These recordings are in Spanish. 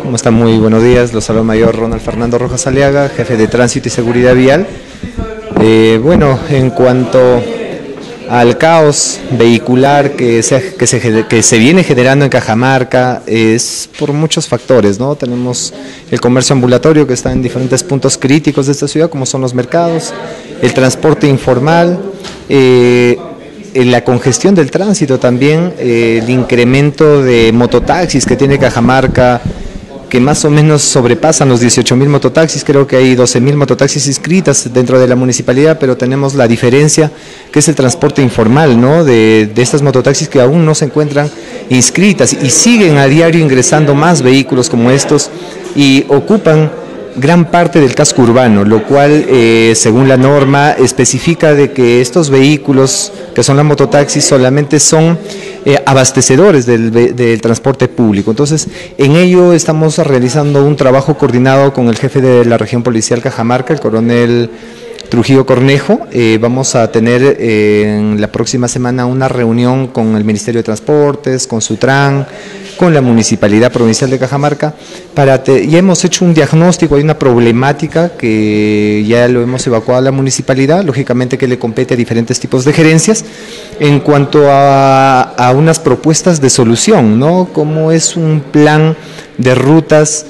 ¿Cómo están? Muy buenos días. Los saluda Mayor Ronald Fernando Rojas Aliaga, jefe de Tránsito y Seguridad Vial. Bueno, en cuanto al caos vehicular que se viene generando en Cajamarca, es por muchos factores, ¿no? Tenemos el comercio ambulatorio que está en diferentes puntos críticos de esta ciudad, como son los mercados, el transporte informal, la congestión del tránsito también, el incremento de mototaxis que tiene Cajamarca, que más o menos sobrepasan los 18.000 mototaxis. Creo que hay 12.000 mototaxis inscritas dentro de la municipalidad, pero tenemos la diferencia que es el transporte informal, ¿no? de estas mototaxis que aún no se encuentran inscritas y siguen a diario ingresando más vehículos como estos y ocupan gran parte del casco urbano, lo cual según la norma especifica de que estos vehículos que son las mototaxis solamente son abastecedores del transporte público. Entonces, en ello estamos realizando un trabajo coordinado con el jefe de la región policial Cajamarca, el coronel Trujillo Cornejo. Vamos a tener en la próxima semana una reunión con el Ministerio de Transportes, con Sutran, con la Municipalidad Provincial de Cajamarca, ya hemos hecho un diagnóstico, hay una problemática que ya lo hemos evacuado a la municipalidad, lógicamente que le compete a diferentes tipos de gerencias, en cuanto a unas propuestas de solución, ¿no? Como es un plan de rutas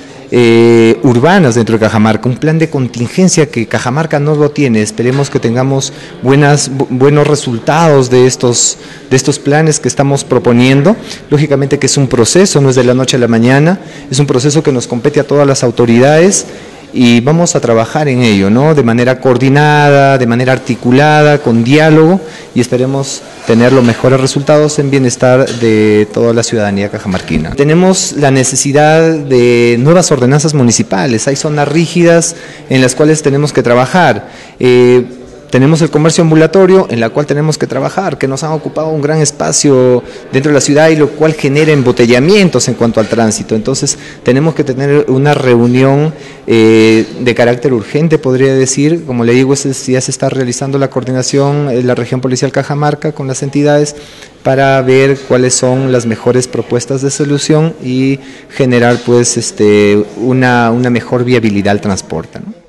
urbanas dentro de Cajamarca, un plan de contingencia que Cajamarca no lo tiene. Esperemos que tengamos buenos resultados de estos planes que estamos proponiendo. Lógicamente que es un proceso, no es de la noche a la mañana, es un proceso que nos compete a todas las autoridades y vamos a trabajar en ello, ¿no? De manera coordinada, de manera articulada, con diálogo, y esperemos tener los mejores resultados en bienestar de toda la ciudadanía cajamarquina. Tenemos la necesidad de nuevas ordenanzas municipales, hay zonas rígidas en las cuales tenemos que trabajar. Tenemos el comercio ambulatorio en la cual tenemos que trabajar, que nos han ocupado un gran espacio dentro de la ciudad y lo cual genera embotellamientos en cuanto al tránsito. Entonces tenemos que tener una reunión de carácter urgente, podría decir. Como le digo, ya se está realizando la coordinación en la región policial Cajamarca con las entidades para ver cuáles son las mejores propuestas de solución y generar pues una mejor viabilidad al transporte, ¿no?